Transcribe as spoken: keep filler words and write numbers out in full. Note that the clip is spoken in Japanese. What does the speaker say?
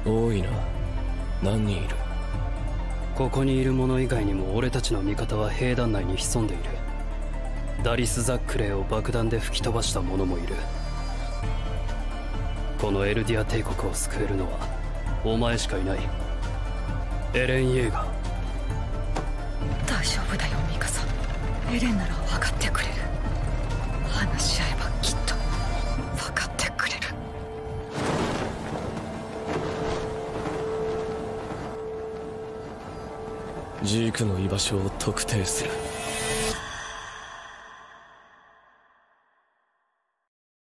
多いな。何人いる？ ここにいる者以外にも俺たちの味方は兵団内に潜んでいる。ダリス・ザックレーを爆弾で吹き飛ばした者もいる。このエルディア帝国を救えるのはお前しかいない。エレン・イェーガー。 大丈夫だよミカサ。エレンなら分かってくれる。話し合えばきっと分かってくれる。 ジークの居場所を特定する。